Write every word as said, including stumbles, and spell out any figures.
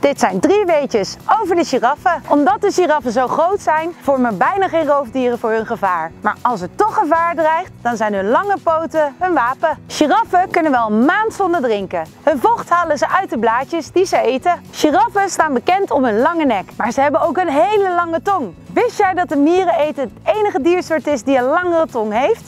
Dit zijn drie weetjes over de giraffen. Omdat de giraffen zo groot zijn, vormen bijna geen roofdieren voor hun gevaar. Maar als er toch gevaar dreigt, dan zijn hun lange poten hun wapen. Giraffen kunnen wel een maand zonder drinken. Hun vocht halen ze uit de blaadjes die ze eten. Giraffen staan bekend om hun lange nek, maar ze hebben ook een hele lange tong. Wist jij dat de miereneten het enige diersoort is die een langere tong heeft?